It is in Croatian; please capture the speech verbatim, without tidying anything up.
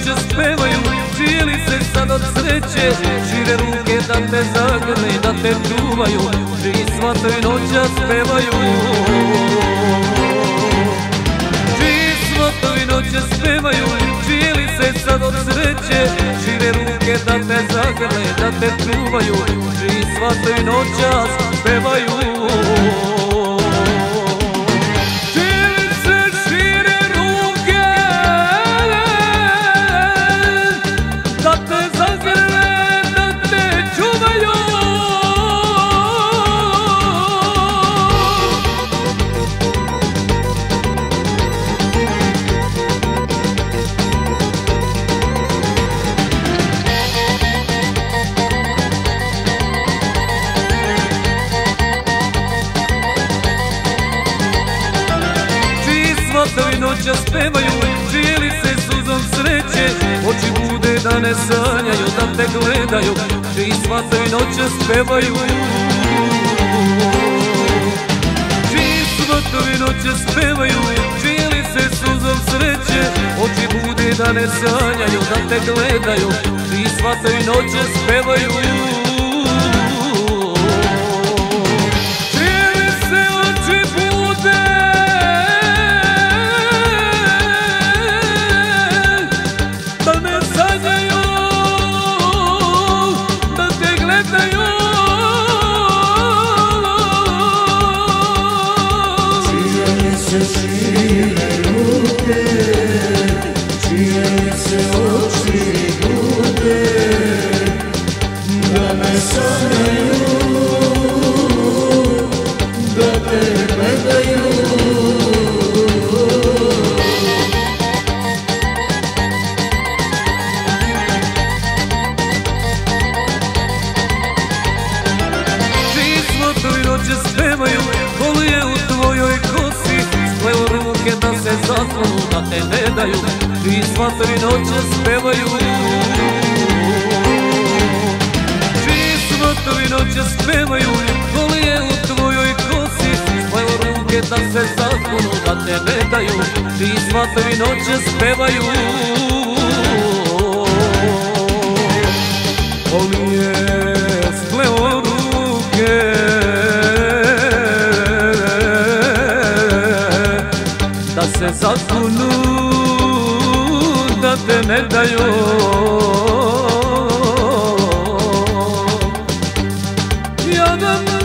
noćas pevaju, čije li se sad od sreće, šire ruke da te zagrle, da te čuvaju, čiji svatovi noćas pevaju. Čiji svatovi noćas pevaju, čije li se sad od sreće, šire ruke da te zagrle, da te čuvaju, čiji svatovi noćas pevaju. Svatovi noćas pevaju, čije li se suzom sreće, oči bude da ne sanjaju, da te gledaju, čiji svatovi noćas pevaju. Čiji svatovi noćas pevaju, čije li se suzom sreće, oči bude da ne sanjaju, da te gledaju, čiji svatovi noćas pevaju. Šire ruke, čije se oči bude, da me sanjaju, da te gledaju. Čiji svatovi noćas pevaju, koluje u tvojoj kosi, skleju ruke da se zaslonu, da te ne daju, čiji svatovi noćas pevaju. Čiji svatovi noćas pevaju, koluje u tvojoj kosi, skleju ruke da se zaslonu, da te ne daju, čiji svatovi noćas pevaju. Koluje skleo ruke, da se zaklonu, da te ne daju. Jadan